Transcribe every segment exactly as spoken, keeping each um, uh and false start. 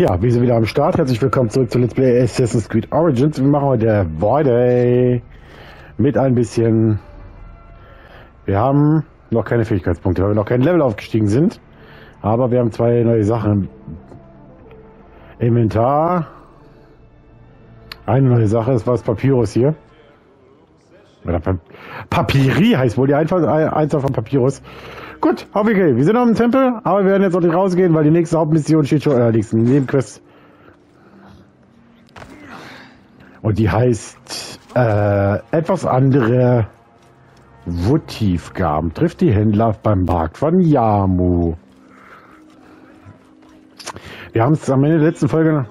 Ja, wir sind wieder am Start. Herzlich willkommen zurück zu Let's Play Assassin's Creed Origins. Wir machen heute weiter mit ein bisschen... Wir haben noch keine Fähigkeitspunkte, weil wir noch kein Level aufgestiegen sind. Aber wir haben zwei neue Sachen im Inventar. Eine neue Sache, das war das Papyrus hier. Oder Pa- Papyri heißt wohl die Einzahl von Papyrus. Gut, okay, wir sind noch im Tempel, aber wir werden jetzt noch nicht rausgehen, weil die nächste Hauptmission steht schon, äh, die nächste Nebenquest. Und die heißt, äh, etwas andere Votivgaben. Trifft die Händler beim Markt von Yamu. Wir haben es am Ende der letzten Folge...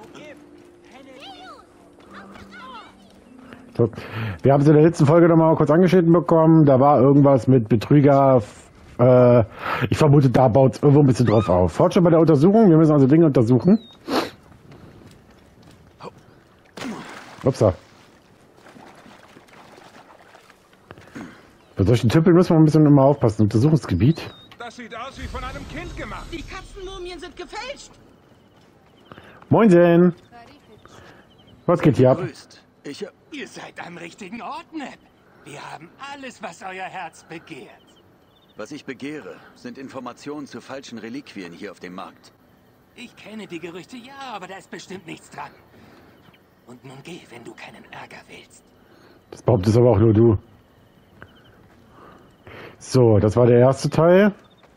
So, wir haben es in der letzten Folge noch mal kurz angeschnitten bekommen. Da war irgendwas mit Betrüger... Äh, ich vermute, da baut es irgendwo ein bisschen drauf auf. Fortschritt bei der Untersuchung. Wir müssen also Dinge untersuchen. Upsa. Bei solchen Tümpeln müssen wir ein bisschen immer aufpassen. Untersuchungsgebiet. Das sieht aus wie von einem Kind gemacht. Die Katzenmumien sind gefälscht. Moinsen. Was geht hier ab? Ich... Ihr seid am richtigen Ort, Neb. Wir haben alles, was euer Herz begehrt. Was ich begehre, sind Informationen zu falschen Reliquien hier auf dem Markt. Ich kenne die Gerüchte, ja, aber da ist bestimmt nichts dran. Und nun geh, wenn du keinen Ärger willst. Das behauptest aber auch nur du. So, das war der erste Teil.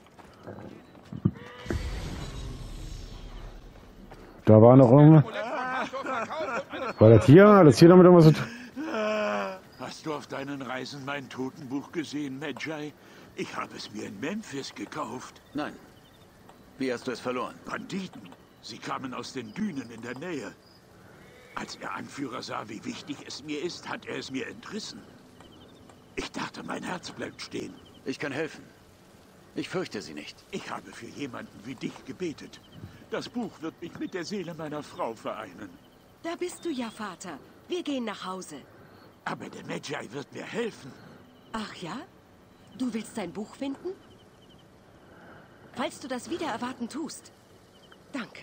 Da war noch irgendwas. War das hier? Hat das hier noch mit irgendwas zu tun? Hast du auf deinen Reisen mein Totenbuch gesehen, Medjay? Ich habe es mir in Memphis gekauft. Nein. Wie hast du es verloren? Banditen. Sie kamen aus den Dünen in der Nähe. Als der Anführer sah, wie wichtig es mir ist, hat er es mir entrissen. Ich dachte, mein Herz bleibt stehen. Ich kann helfen. Ich fürchte sie nicht. Ich habe für jemanden wie dich gebetet. Das Buch wird mich mit der Seele meiner Frau vereinen. Da bist du ja, Vater. Wir gehen nach Hause. Aber der Medjay wird mir helfen. Ach ja? Du willst dein Buch finden? Falls du das wieder erwarten tust. Danke.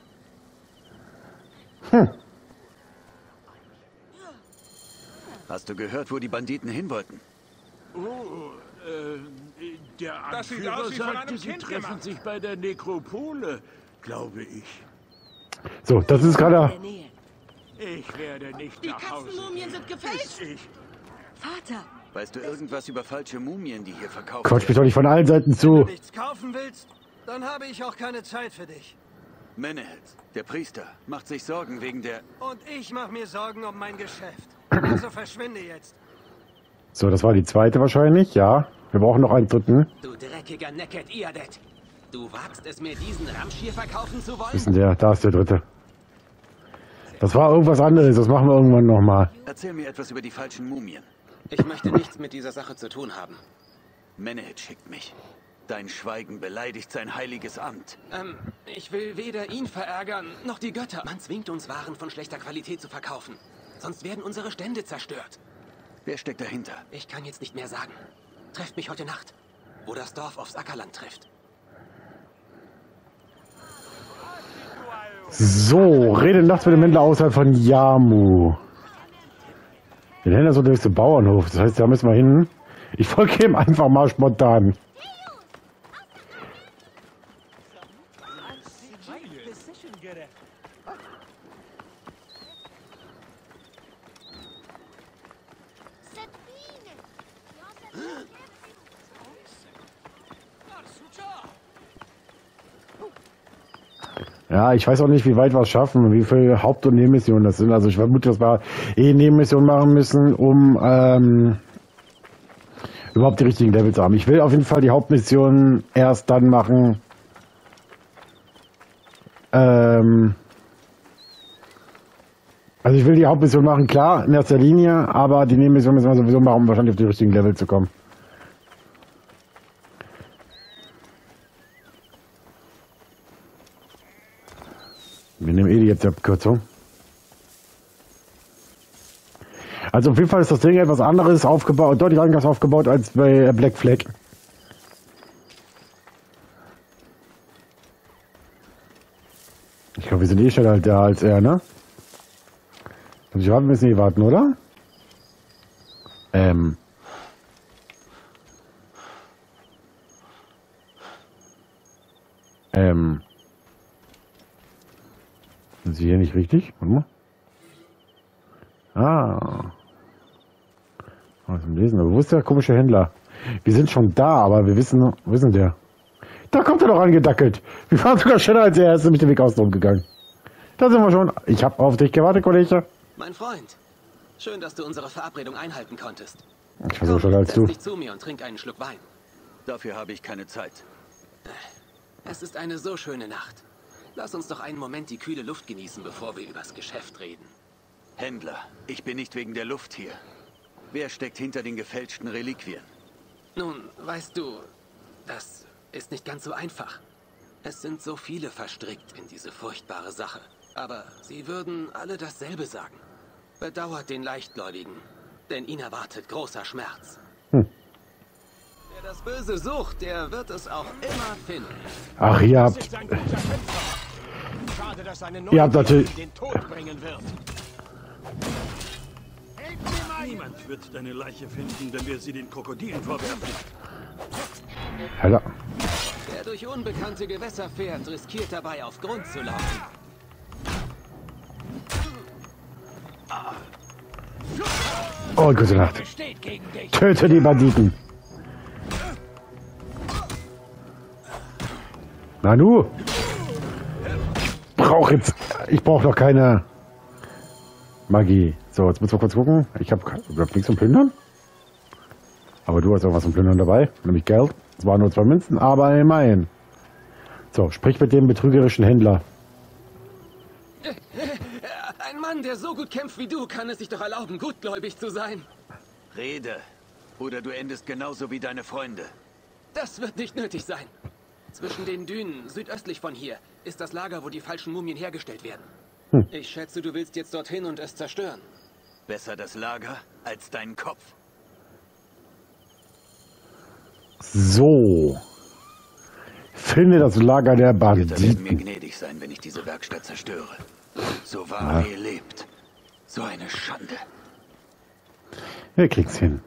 Hm. Hast du gehört, wo die Banditen hin wollten? Oh, äh, der Das sieht Anführer aus wie von sagte, einem sie Kind treffen gemacht. sich bei der Nekropole, glaube ich. So, das ist In gerade... der Nähe. Ich werde nicht Die nach Hause Katzenmumien gehen, sind gefälscht. bis Ich. Vater, Weißt du irgendwas über falsche Mumien, die hier verkauft Quatsch mich werden? doch nicht von allen Seiten Wenn zu. du nichts kaufen willst, dann habe ich auch keine Zeit für dich. Menehet, der Priester, macht sich Sorgen wegen der... Und ich mache mir Sorgen um mein Geschäft. Also verschwinde jetzt. So, das war die zweite wahrscheinlich. Ja, wir brauchen noch einen dritten. Du dreckiger Necked Iadet. Du wagst es mir, diesen Ramsch hier verkaufen zu Wo wollen? ist denn der? Da ist der dritte. Das war irgendwas anderes. Das machen wir irgendwann nochmal. Erzähl mir etwas über die falschen Mumien. Ich möchte nichts mit dieser Sache zu tun haben. Menehet schickt mich. Dein Schweigen beleidigt sein heiliges Amt. Ähm, ich will weder ihn verärgern, noch die Götter. Man zwingt uns, Waren von schlechter Qualität zu verkaufen. Sonst werden unsere Stände zerstört. Wer steckt dahinter? Ich kann jetzt nicht mehr sagen. Trefft mich heute Nacht, wo das Dorf aufs Ackerland trifft. So, rede nachts mit dem Händler außerhalb von Yamu. Den Händler ist unterwegs zum Bauernhof. Das heißt, da müssen wir hin. Ich folge ihm einfach mal spontan. Ja, ich weiß auch nicht, wie weit wir es schaffen, wie viele Haupt- und Nebenmissionen das sind. Also ich vermute, dass wir eh Nebenmissionen machen müssen, um ähm, überhaupt die richtigen Level zu haben. Ich will auf jeden Fall die Hauptmissionen erst dann machen. Ähm, also ich will die Hauptmission machen, klar, in erster Linie, aber die Nebenmission müssen wir sowieso machen, um wahrscheinlich auf die richtigen Level zu kommen. Wir nehmen eh die jetzt die Abkürzung. Also auf jeden Fall ist das Ding etwas anderes aufgebaut, deutlich anders aufgebaut als bei Black Flag. Ich wir sind eh schneller da als er, ne? Und ich müssen nicht warten, oder? Ähm. Ähm. Sind Sie hier nicht richtig? Warte mal. Ah. Was zum Lesen? Aber wo ist der komische Händler? Wir sind schon da, aber wir wissen, wo ist denn der? Da kommt er doch angedackelt. Wir waren sogar schneller als er. Er ist mit dem Weg außen gegangen. Da sind wir schon. Ich habe auf dich gewartet, Kollege. Mein Freund, schön, dass du unsere Verabredung einhalten konntest. Ich versuche schon als Setz du. dich zu mir und trink einen Schluck Wein. Dafür habe ich keine Zeit. Es ist eine so schöne Nacht. Lass uns doch einen Moment die kühle Luft genießen, bevor wir übers Geschäft reden. Händler, ich bin nicht wegen der Luft hier. Wer steckt hinter den gefälschten Reliquien? Nun, weißt du, das ist nicht ganz so einfach. Es sind so viele verstrickt in diese furchtbare Sache. Aber sie würden alle dasselbe sagen. Bedauert den Leichtgläubigen, denn ihn erwartet großer Schmerz. Hm. Wer das Böse sucht, der wird es auch immer finden. Ach, ihr Das habt. ist ein guter Kämpfer. Schade, dass eine Ihr habt neue natürlich. den Tod bringen wird. Niemand wird deine Leiche finden, wenn wir sie den Krokodilen vorwerfen. Alter. Wer durch unbekannte Gewässer fährt, riskiert dabei auf Grund zu laufen. Oh, gute Nacht. Steht gegen dich. Töte die Banditen. Nanu. Ich brauche jetzt. Ich brauche noch keine Magie. So, jetzt müssen wir kurz gucken. Ich habe hab nichts zum Plündern. Aber du hast auch was zum Plündern dabei. Nämlich Geld. Es waren nur zwei Münzen, aber immerhin. So, sprich mit dem betrügerischen Händler. Ein Mann, der so gut kämpft wie du, kann es sich doch erlauben, gutgläubig zu sein. Rede. Oder du endest genauso wie deine Freunde. Das wird nicht nötig sein. Zwischen den Dünen, südöstlich von hier, ist das Lager, wo die falschen Mumien hergestellt werden. Hm. Ich schätze, du willst jetzt dorthin und es zerstören. Besser das Lager als deinen Kopf. So. Finde das Lager der Ritter werden mir Banditen. gnädig sein, wenn ich diese Werkstatt zerstöre. So wahr wie ihr lebt. So eine Schande. Wir kriegen's hin.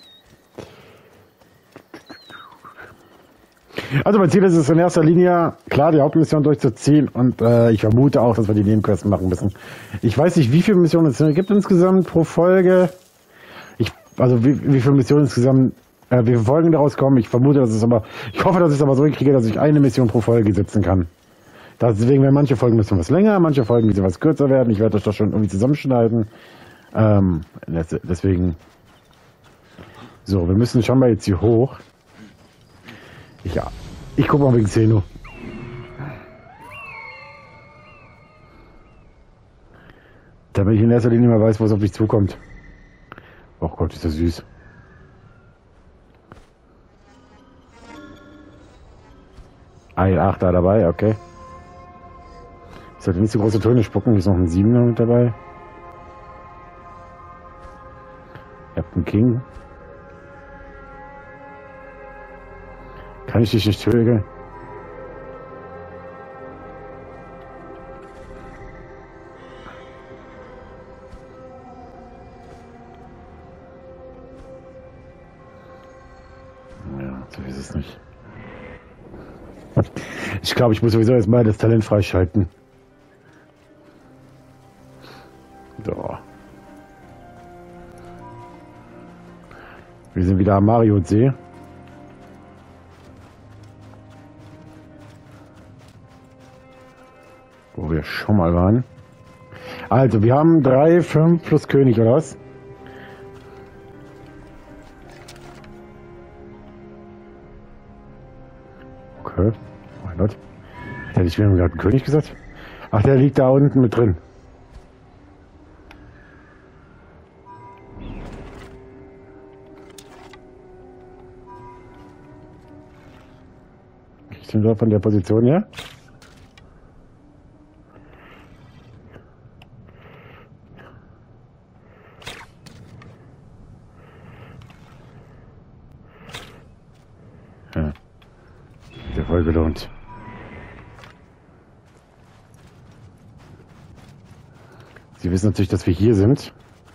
Also mein Ziel ist es in erster Linie, klar, die Hauptmission durchzuziehen und äh, ich vermute auch, dass wir die Nebenquests machen müssen. Ich weiß nicht, wie viele Missionen es gibt insgesamt pro Folge. Ich, also wie, wie viele Missionen insgesamt, äh, wie viele Folgen daraus kommen. Ich vermute, dass es aber, ich hoffe, dass ich es aber so hinkriege, dass ich eine Mission pro Folge setzen kann. Deswegen werden manche Folgen ein bisschen was länger, manche Folgen ein bisschen was kürzer werden. Ich werde das doch schon irgendwie zusammenschneiden. Ähm, deswegen. So, wir müssen schon mal jetzt hier hoch. Ja, ich gucke mal wegen Zeno. Damit ich in erster Linie mal weiß, was auf mich zukommt. Oh Gott, ist das süß. Ein Achter dabei, okay. Ich sollte nicht so große Töne spucken, hier ist noch ein Siebener mit dabei. Ihr habt einen King. Kann ich dich nicht töten? Ja, so ist es nicht. Ich glaube, ich muss sowieso erstmal das Talent freischalten. So. Wir sind wieder am Mario-See. Wo wir schon mal waren. Also, wir haben drei, fünf plus König, oder was? Okay. Mein Gott. Hätte ich mir gerade einen König gesagt? Ach, der liegt da unten mit drin. Ich bin da von der Position her. Ja. Der voll gelohnt. wissen natürlich, dass wir hier sind.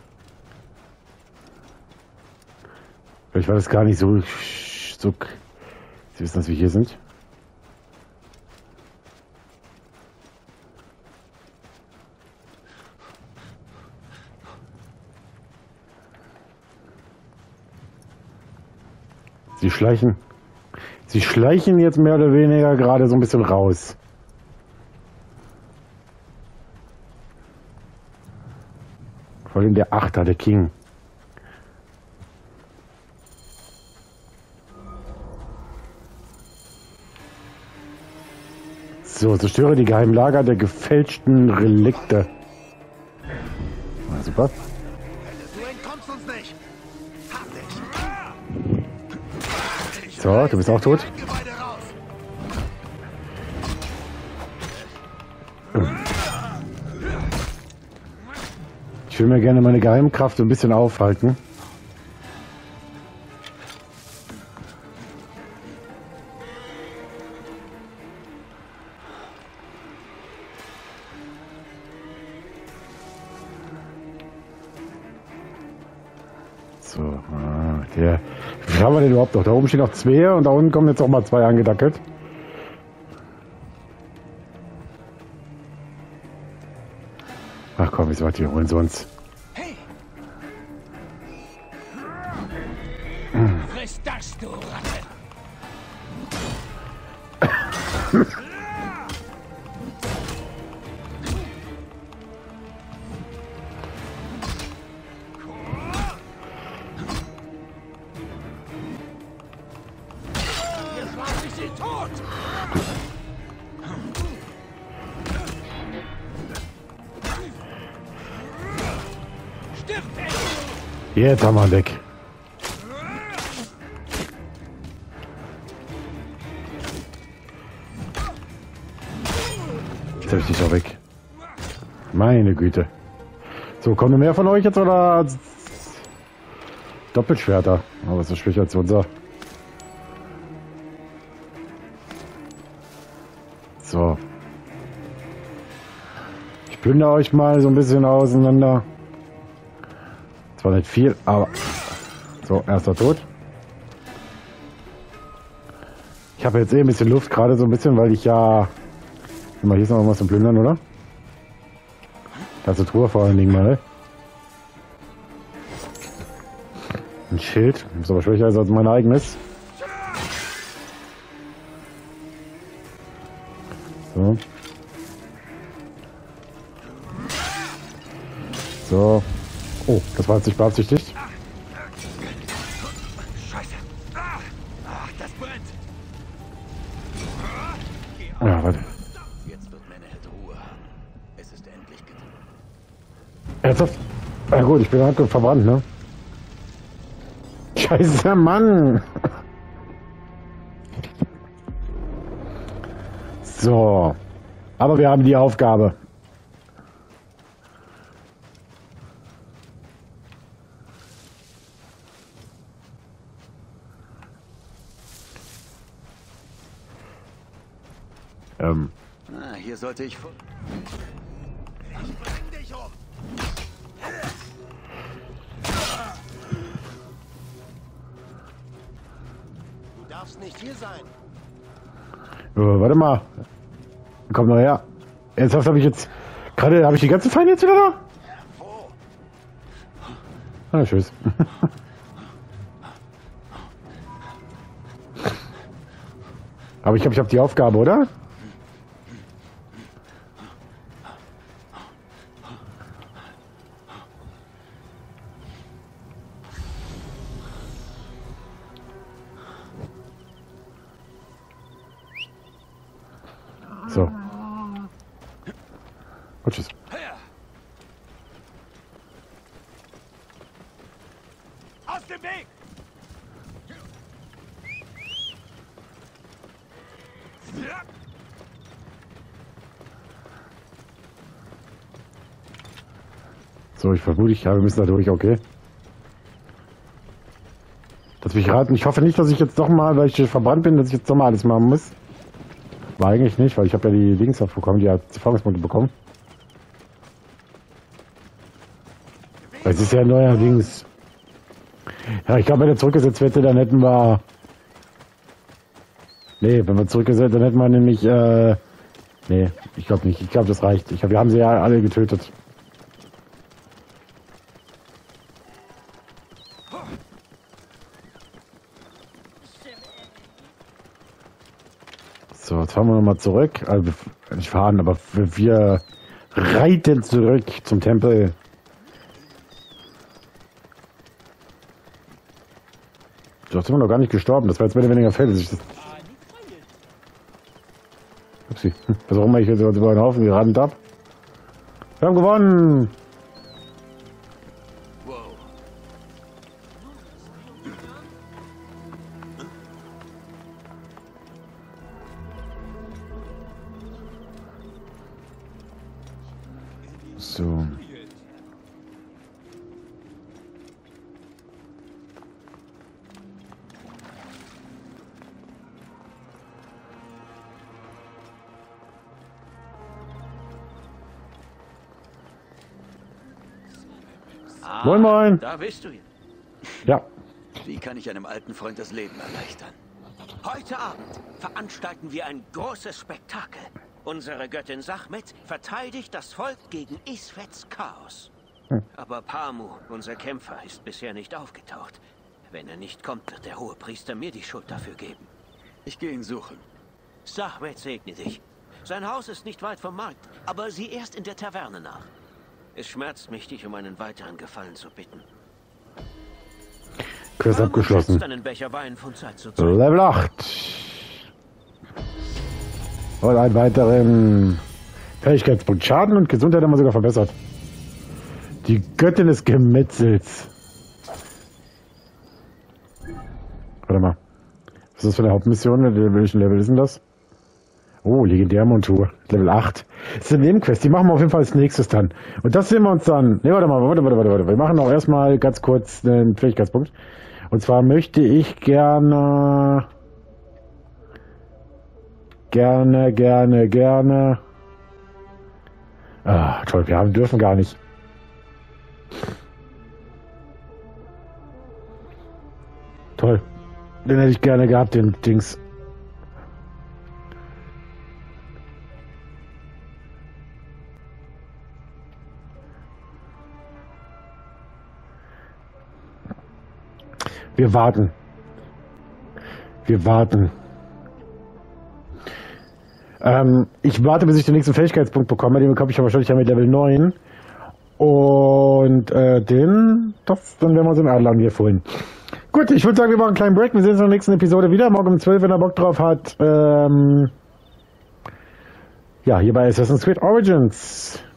Vielleicht war das gar nicht so... so Sie wissen, dass wir hier sind. Sie schleichen... Sie schleichen jetzt mehr oder weniger gerade so ein bisschen raus. Vor allem der Achter, der King. So, zerstöre die geheimen Lager der gefälschten Relikte. Na, super. Du entkommst uns nicht. Hab dich. So, du bist auch tot. Gebeide raus. Ich will mir gerne meine Geheimkraft so ein bisschen aufhalten. So, ah, der. Wie viel haben wir denn überhaupt noch? Da oben stehen noch zwei und da unten kommen jetzt auch mal zwei angedackelt. Ach komm, wie weit wir holen sie uns. Hey! Friss das, du Ratte! Jetzt mach ich sie tot! Jetzt haben wir ihn weg. Jetzt habe ich dich auch weg. Meine Güte. So, kommen noch mehr von euch jetzt oder Doppelschwerter? Aber ist so schwächer als unser. So. Ich plündere euch mal so ein bisschen auseinander. Zwar nicht viel, aber... So, erster tot. Ich habe jetzt eh ein bisschen Luft, gerade so ein bisschen, weil ich ja... Mal, hier ist noch irgendwas zum Plündern, oder? Da ist eine Truhe vor allen Dingen mal. Ein Schild. Ist aber schwächer als mein eigenes. So. So. Oh, das war jetzt nicht beabsichtigt. Scheiße. Ach, das brennt. Ja, warte. Jetzt wird Mennehet Ruhe haben. Es ist endlich getan. Ernsthaft? Na gut, ich bin halt verbrannt, ne? Scheiße, Mann! So. Aber wir haben die Aufgabe. Ähm. Ah, hier sollte ich... vor- Bring dich um. Du darfst nicht hier sein. Oh, warte mal. Komm noch her. Ernsthaft habe ich jetzt... Gerade habe ich die ganze Feinde jetzt wieder da? Ah, tschüss. Aber ich glaube, ich habe die Aufgabe, oder? So. Und tschüss. Aus dem Weg! So, ich vermute, ich habe, wir müssen da durch, okay. Lass mich raten. Ich hoffe nicht, dass ich jetzt doch mal, weil ich verbrannt bin, dass ich jetzt doch mal alles machen muss. War eigentlich nicht, weil ich habe ja die Dings bekommen, die Erfahrungspunkte bekommen. Das ist ja neuerdings. Ja, ich glaube, wenn er zurückgesetzt hätte, dann hätten wir... Nee, wenn wir zurückgesetzt, dann hätten wir nämlich... Äh... Nee, ich glaube nicht. Ich glaube, das reicht. Ich glaub, wir haben sie ja alle getötet. So, jetzt fahren wir nochmal zurück. Also, nicht fahren, aber wir reiten zurück zum Tempel. Du hast immer noch gar nicht gestorben. Das war jetzt mehr oder weniger Fälle. Upsi. Was auch immer ich jetzt über den Haufen gerannt habe. Wir haben gewonnen! Wow. So. Ah, Moin, moin. Da bist du ja. Ja. Wie kann ich einem alten Freund das Leben erleichtern? Heute Abend veranstalten wir ein großes Spektakel. Unsere Göttin Sachmet verteidigt das Volk gegen Isfets Chaos. Hm. Aber Pamu, unser Kämpfer, ist bisher nicht aufgetaucht. Wenn er nicht kommt, wird der Hohepriester mir die Schuld dafür geben. Ich gehe ihn suchen. Sachmet segne dich. Sein Haus ist nicht weit vom Markt, aber sieh erst in der Taverne nach. Es schmerzt mich, dich um einen weiteren Gefallen zu bitten. Quest Pamu abgeschlossen. schätzt einen Becher Wein von Zeit zu Zeit. Level acht. Und einen weiteren Fähigkeitspunkt. Schaden und Gesundheit haben wir sogar verbessert. Die Göttin des Gemetzels. Warte mal. Was ist das für eine Hauptmission? Welchen Level ist denn das? Oh, Legendärmontur. Level acht. Das ist eine Nebenquest. Die machen wir auf jeden Fall als nächstes dann. Und das sehen wir uns dann. Ne, warte mal, warte, warte, warte, warte. Wir machen auch erstmal ganz kurz einen Fähigkeitspunkt. Und zwar möchte ich gerne... Gerne, gerne, gerne. Ah, toll, wir haben, dürfen gar nicht. Toll. Den hätte ich gerne gehabt, den Dings. Wir warten. Wir warten. Ähm, ich warte, bis ich den nächsten Fähigkeitspunkt bekomme. Den bekomme ich ja wahrscheinlich mit Level neun. Und äh, den, das, dann werden wir uns in Adler hier vorhin. Gut, ich würde sagen, wir machen einen kleinen Break. Wir sehen uns in der nächsten Episode wieder. Morgen um zwölf, wenn er Bock drauf hat. Ähm, ja, hier bei Assassin's Creed Origins.